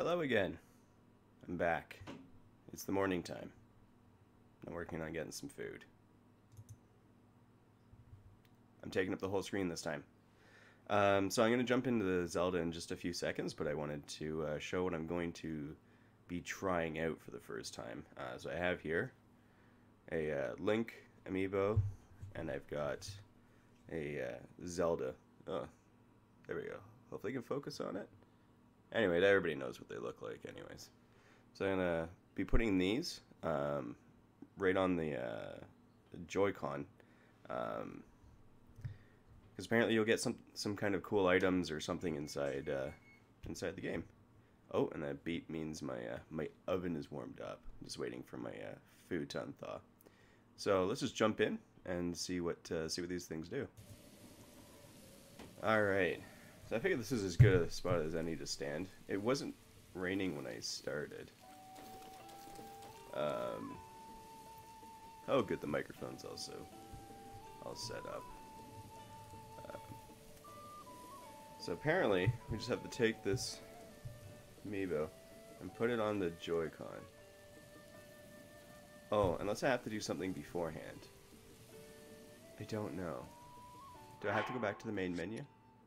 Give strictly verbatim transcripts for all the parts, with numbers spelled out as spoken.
Hello again. I'm back. It's the morning time. I'm working on getting some food. I'm taking up the whole screen this time. Um, so I'm going to jump into the Zelda in just a few seconds, but I wanted to uh, show what I'm going to be trying out for the first time. Uh, so I have here a uh, Link amiibo, and I've got a uh, Zelda. Oh, there we go. Hopefully you can focus on it. Anyway, everybody knows what they look like anyways. So I'm going to be putting these um, right on the, uh, the Joy-Con. Um, because apparently you'll get some some kind of cool items or something inside uh, inside the game. Oh, and that beep means my uh, my oven is warmed up. I'm just waiting for my uh, food to unthaw. So let's just jump in and see what uh, see what these things do. All right. So I figured this is as good a spot as any to stand. It wasn't raining when I started. Um, oh, good. The microphone's also all set up. So apparently, we just have to take this amiibo and put it on the Joy-Con. Oh, unless I have to do something beforehand. I don't know. Do I have to go back to the main menu?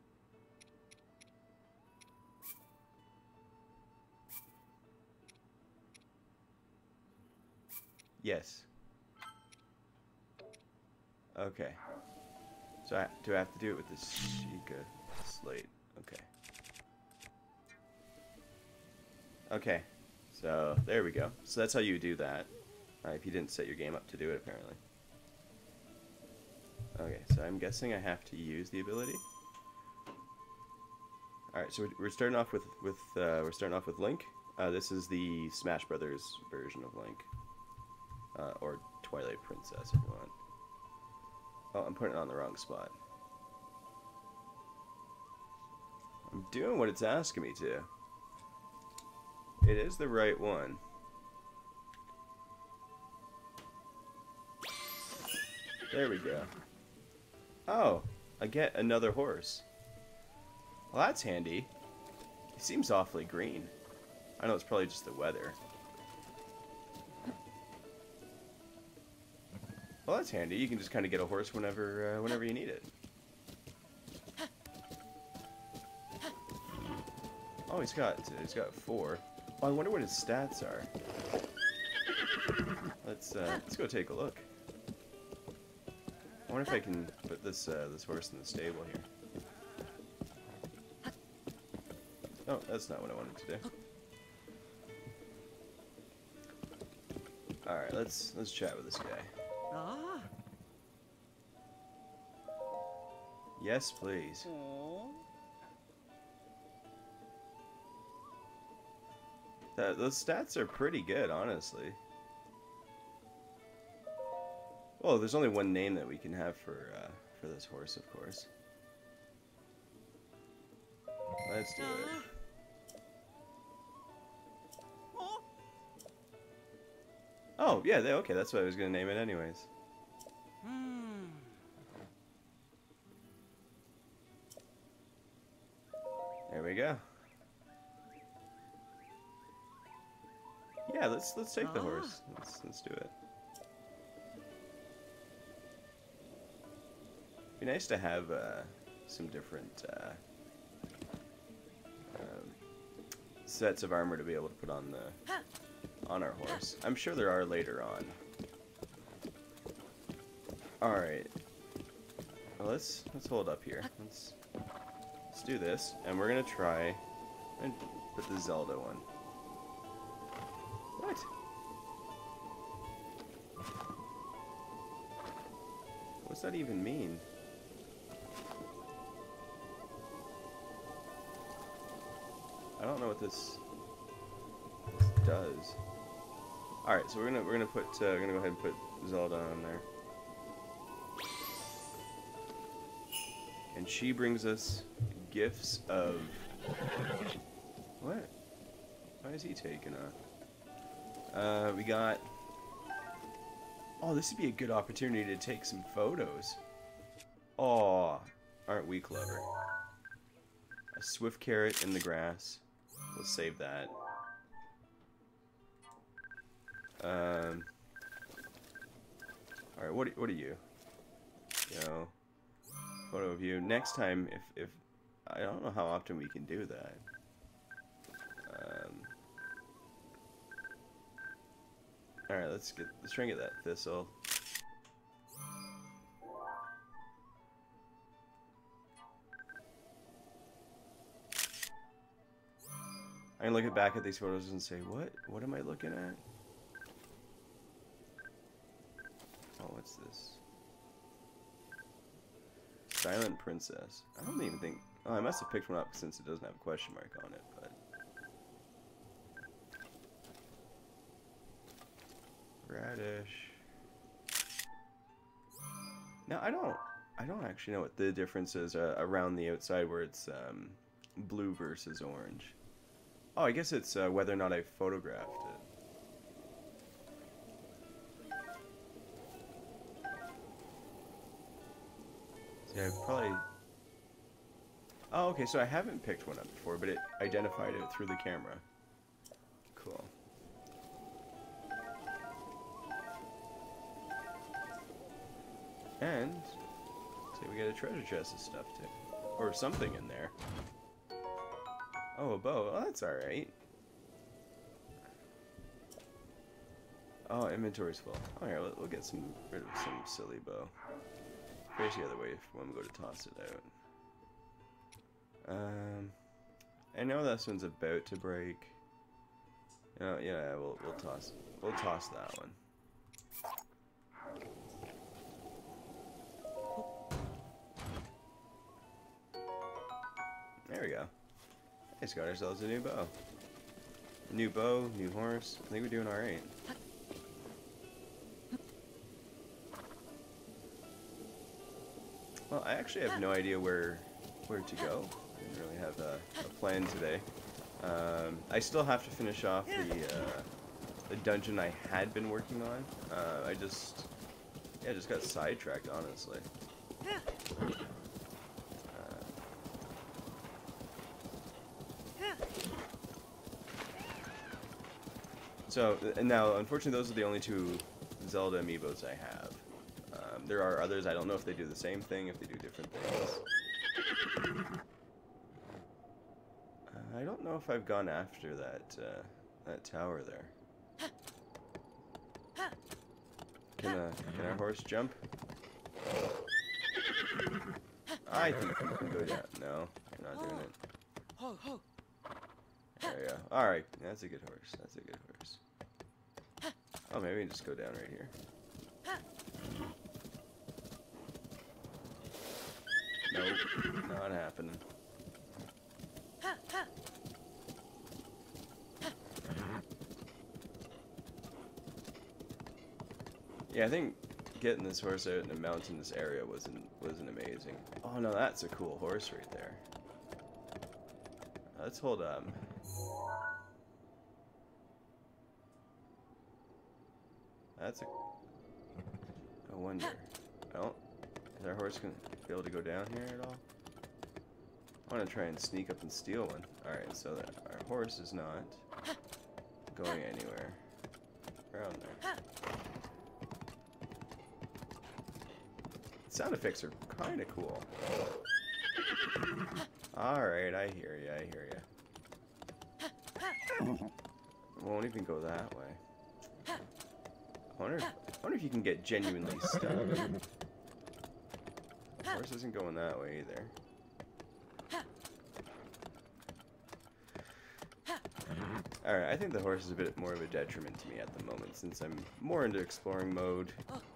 Yes. Okay. So I, do I have to do it with this Sheikah slate? Okay. Okay. So there we go. So that's how you do that. Uh, if you didn't set your game up to do it, apparently. Okay. So I'm guessing I have to use the ability. All right. So we're starting off with with uh, we're starting off with Link. Uh, this is the Smash Brothers version of Link, uh, or Twilight Princess, if you want. Oh, I'm putting it on the wrong spot. I'm doing what it's asking me to. It is the right one. There we go. Oh, I get another horse. Well, that's handy. He seems awfully green. I know it's probably just the weather. Well, that's handy. You can just kind of get a horse whenever, uh, whenever you need it. Oh, he's got he's got four. Oh, I wonder what his stats are. Let's uh, let's go take a look. I wonder if I can put this uh, this horse in the stable here. Oh, that's not what I wanted to do. All right, let's let's chat with this guy. Ah. Yes, please. Oh. That, those stats are pretty good, honestly. Well, there's only one name that we can have for uh, for this horse, of course. Let's do it. Oh. Oh, yeah, they, okay, that's what I was going to name it anyways. Hmm. There we go. Yeah, let's let's take the Ah. horse. Let's let's do it. Be nice to have uh, some different uh, um, sets of armor to be able to put on the on our horse. I'm sure there are later on. All right. Well, let's let's hold up here. Let's let's do this, and we're gonna try and put the Zelda one. What? What's that even mean? I don't know what this, this does. All right, so we're gonna we're gonna put uh, we're gonna go ahead and put Zelda on there, and she brings us gifts of what? Why is he taking off? Uh, we got... Oh, this would be a good opportunity to take some photos. Oh, aren't we clever? A swift carrot in the grass. We'll save that. Um. All right. What what are you? You know, photo of you. Next time, if if I don't know how often we can do that. Um. All right. Let's get let's try and get that thistle. I can look back at these photos and say, what? What am I looking at? Oh, what's this? Silent Princess. I don't even think... Oh, I must have picked one up since it doesn't have a question mark on it, but... Radish. Now, I don't... I don't actually know what the difference is uh, around the outside where it's um, blue versus orange. Oh, I guess it's uh, whether or not I photographed it. See, I probably... Oh, okay, so I haven't picked one up before, but it identified it through the camera. Cool. And... see, we get a treasure chest of stuff, too. Or something in there. Oh, a bow. Oh, that's alright. Oh, inventory's full. Alright, we'll, we'll get some rid of some silly bow. Face the other way if when we go to toss it out. Um, I know this one's about to break. You know, yeah, we'll we'll toss we'll toss that one. There we go. I just got ourselves a new bow. New bow, new horse. I think we're doing alright. Well, I actually have no idea where where to go. I didn't really have a, a plan today. Um, I still have to finish off the uh, the dungeon I had been working on. Uh, I just yeah, just got sidetracked, honestly. So, and now, unfortunately, those are the only two Zelda amiibos I have. Um, there are others, I don't know if they do the same thing, if they do different things. Uh, I don't know if I've gone after that, uh, that tower there. Can, uh, can our horse jump? I think you can go down. No, you're not doing it. There we go. Alright, that's a good horse. That's a good horse. Oh, maybe we can just go down right here. Nope, not happening. Yeah, I think getting this horse out in a mountainous area wasn't wasn't amazing. Oh no, that's a cool horse right there. Let's hold um. That's a. I wonder. Well, is our horse gonna be able to go down here at all? I want to try and sneak up and steal one. All right, so that our horse is not going anywhere around there. Sound effects are kind of cool. Alright, I hear you, I hear you. Won't even go that way. I wonder if, I wonder if you can get genuinely stuck. Horse isn't going that way either. Alright, I think the horse is a bit more of a detriment to me at the moment since I'm more into exploring mode.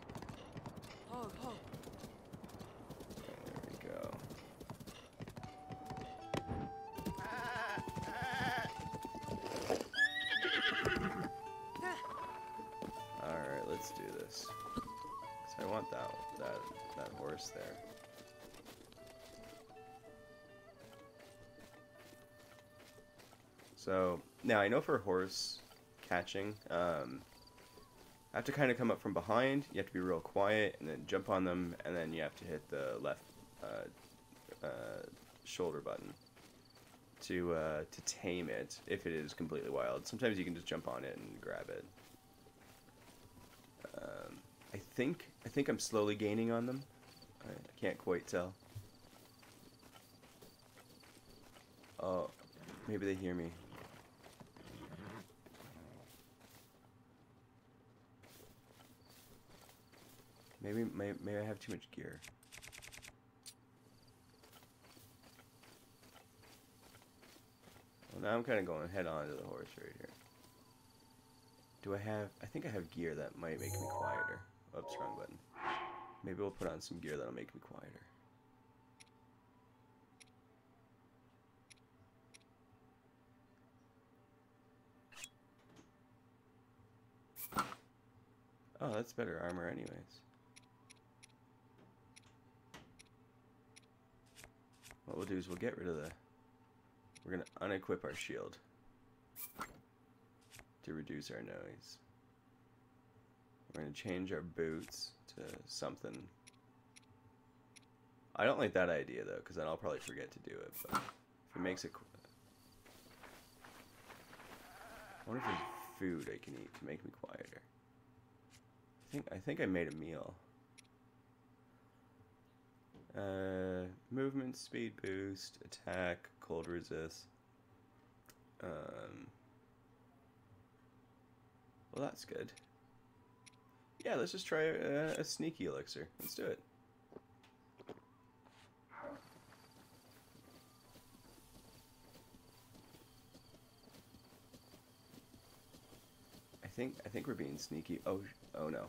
There. So now I know for horse catching, um, I have to kind of come up from behind. You have to be real quiet and then jump on them, and then you have to hit the left uh, uh, shoulder button to uh, to tame it if it is completely wild. Sometimes you can just jump on it and grab it. think I think I'm slowly gaining on them. I, I can't quite tell. Oh, maybe they hear me. Maybe, maybe, maybe I have too much gear. Well, now I'm kind of going head on to the horse right here. Do I have... I think I have gear that might make me quieter. Oops, wrong button. Maybe we'll put on some gear that'll make me quieter. Oh, that's better armor anyways. What we'll do is we'll get rid of the... We're going to unequip our shield to reduce our noise. We're going to change our boots to something. I don't like that idea though, because then I'll probably forget to do it. But if it makes it... I wonder if there's food I can eat to make me quieter. I think I think I made a meal. Uh, movement, speed boost, attack, cold resist. Um, well, that's good. Yeah, let's just try a, a sneaky elixir. Let's do it. I think I think we're being sneaky. Oh, oh no.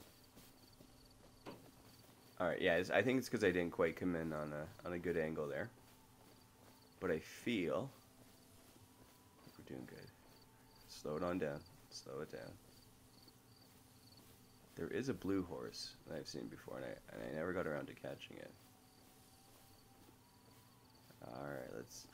All right, yeah, I think it's because I didn't quite come in on a on a good angle there. But I feel we're doing good. Slow it on down. Slow it down. There is a blue horse that I've seen before, and I and I never got around to catching it. All right, let's.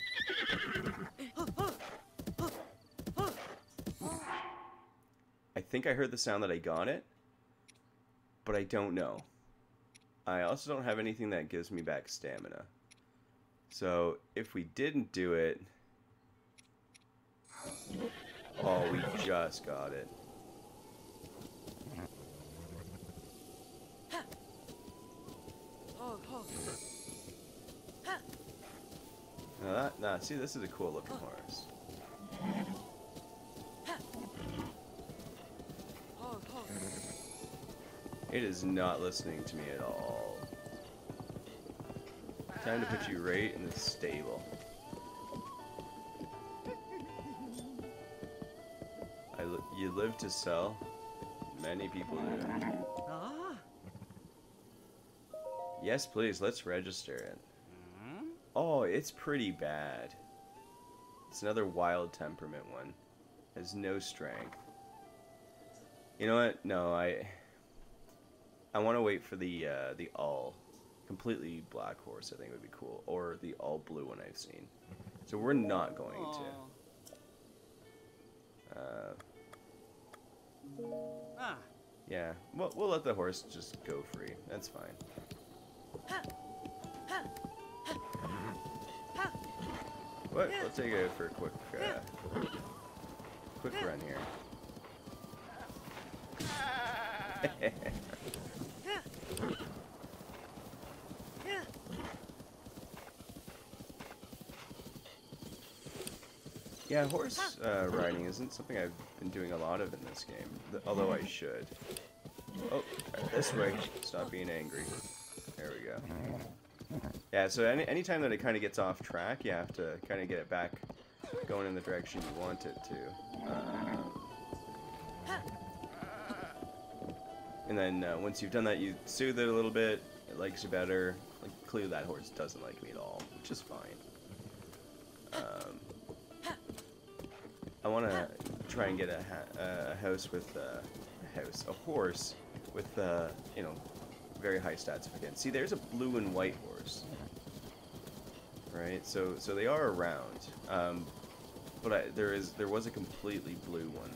I think I heard the sound that I got it, but I don't know. I also don't have anything that gives me back stamina. So if we didn't do it... Oh, we just got it. Now that, nah, see, this is a cool looking horse. It is not listening to me at all. Time to put you right in the stable. I li you live to sell? Many people do. Ah. Yes, please, let's register it. Oh, it's pretty bad. It's another wild temperament one. Has no strength. You know what? No, I... I want to wait for the uh, the all completely black horse. I think would be cool, or the all blue one I've seen. So we're not going to. Uh, Ah. yeah, we'll we'll let the horse just go free. That's fine. What? We'll take it for a quick uh, quick run here. Yeah, horse uh, riding isn't something I've been doing a lot of in this game, th although I should. Oh, this way. Stop being angry. There we go. Yeah, so any anytime that it kind of gets off track, you have to kind of get it back going in the direction you want it to. Um, and then uh, once you've done that, you soothe it a little bit. It likes you better. Like, clearly that horse doesn't like me at all, which is fine. Um, I want to try and get a, ha a house with uh, a house, a horse with uh, you know, very high stats if I can. See, there's a blue and white horse, right? So so they are around, um, but I, there is there was a completely blue one.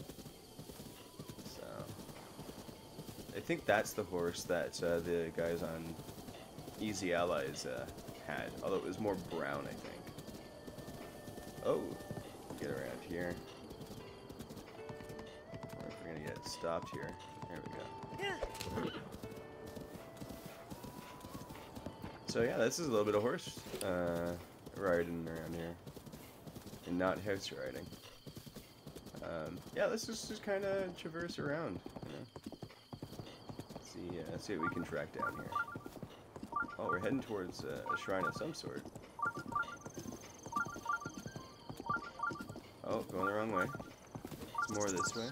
So I think that's the horse that uh, the guys on Easy Allies uh, had, although it was more brown, I think. Oh. Get around here. I wonder if we're gonna get stopped here. There we go. So yeah, this is a little bit of horse uh, riding around here, and not house riding. Um, yeah, let's just, just kind of traverse around. You know? See, uh, see what we can track down here. Oh, we're heading towards uh, a shrine of some sort. Oh, going the wrong way. It's more this way.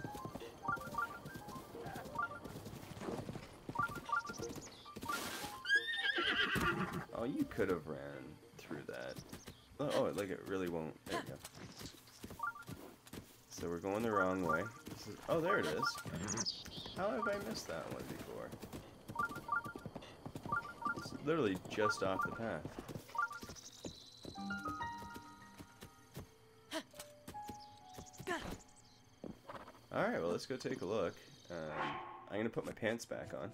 Oh, you could have ran through that. Oh, oh, like it really won't. There you go. So we're going the wrong way. This is, oh, there it is. How have I missed that one before? It's literally just off the path. Alright, well, let's go take a look. Um, I'm going to put my pants back on.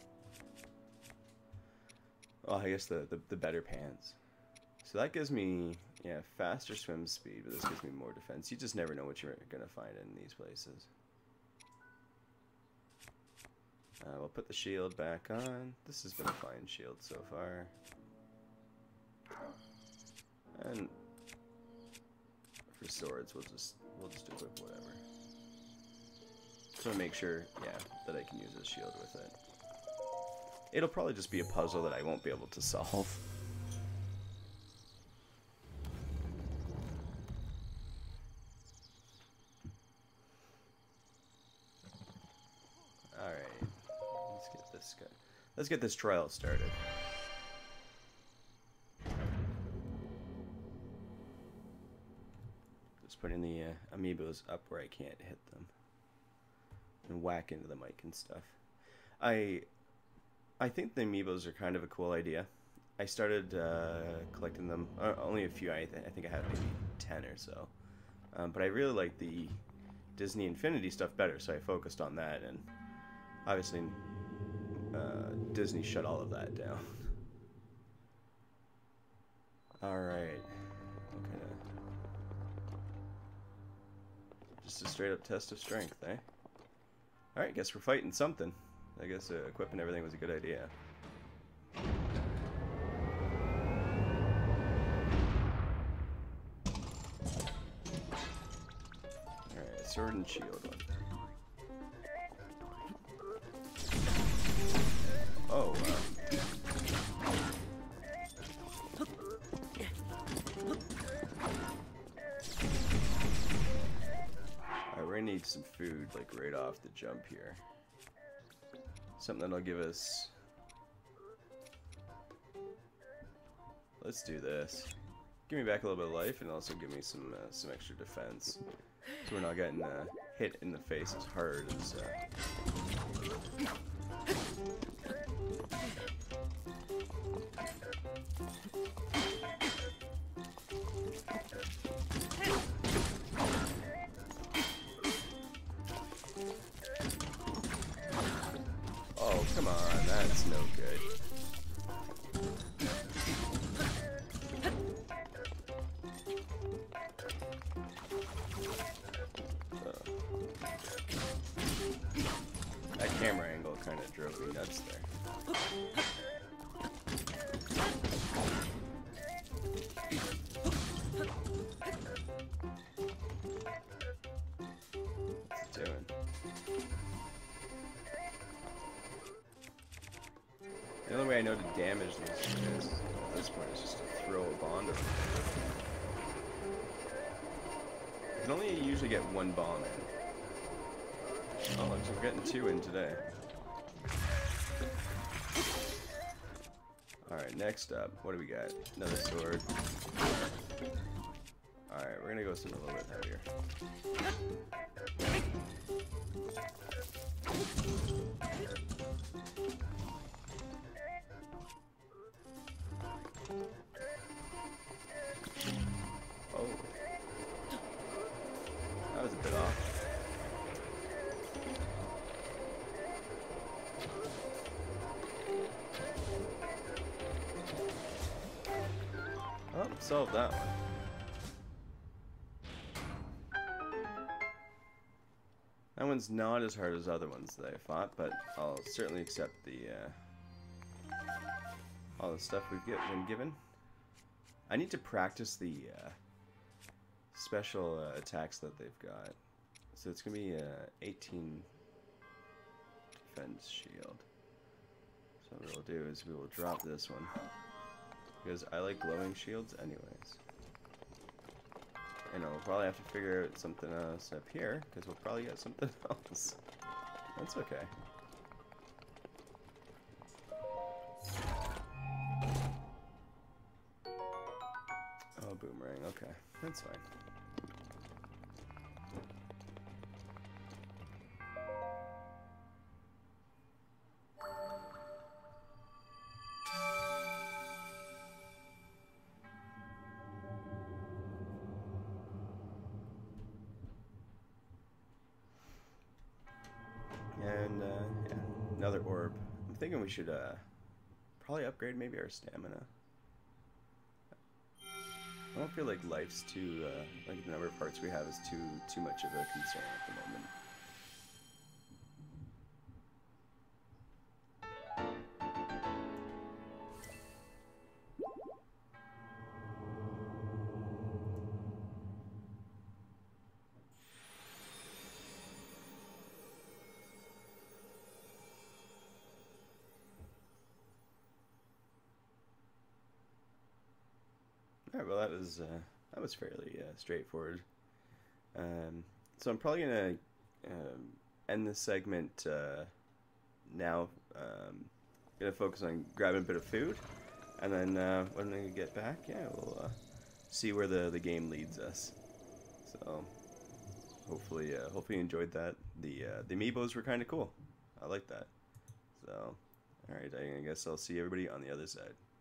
Oh, I guess the, the, the better pants. So that gives me, yeah, faster swim speed, but this gives me more defense. You just never know what you're going to find in these places. Uh, we'll put the shield back on. This has been a fine shield so far. And for swords, we'll just we'll just equip whatever. So I make sure, yeah, that I can use this shield with it. It'll probably just be a puzzle that I won't be able to solve. Alright, let's get this guy. Let's get this trial started. Just putting the uh, amiibos up where I can't hit them. And whack into the mic and stuff. I I think the amiibos are kind of a cool idea. I started uh, collecting them, uh, only a few, I, th I think I have maybe ten or so. Um, but I really like the Disney Infinity stuff better, so I focused on that, and obviously uh, Disney shut all of that down. Alright. Okay. Just a straight up test of strength, eh? Alright, guess we're fighting something. I guess uh, equipping everything was a good idea. Alright, sword and shield one. Oh, wow. Alright, we're gonna need some food, like, right off the jump here. Something that'll give us... Let's do this. Give me back a little bit of life, and also give me some uh, some extra defense, so we're not getting uh, hit in the face as hard as. Uh... Oh, come on, that's no good. That camera angle kind of drove me nuts there. What's it doing? The only way I know to damage these guys at this point is just to throw a bond over them. I can only usually get one bomb in. Oh, looks like we're getting two in today. Alright, next up, what do we got? Another sword. Alright, we're gonna go something a little bit heavier. Oh. That was a bit off. Oh, solved that one. That one's not as hard as other ones that I fought, but I'll certainly accept the uh, all the stuff we've get, been given. I need to practice the uh, special uh, attacks that they've got. So it's gonna be uh, eighteen defense shield. So what we'll do is we will drop this one because I like glowing shields anyways. And I'll probably have to figure out something else up here, because we'll probably get something else. That's okay. Oh, boomerang. Okay, that's fine. And, uh, yeah, another orb. I'm thinking we should, uh, probably upgrade maybe our stamina. I don't feel like life's too, uh, like the number of parts we have is too, too much of a concern at the moment. Alright, well that was uh, that was fairly uh, straightforward. Um, so I'm probably gonna um, end this segment uh, now. Um, gonna focus on grabbing a bit of food, and then uh, when I get back, yeah, we'll uh, see where the the game leads us. So hopefully, uh, hopefully you enjoyed that. The uh, the amiibos were kind of cool. I like that. So, all right, I guess I'll see everybody on the other side.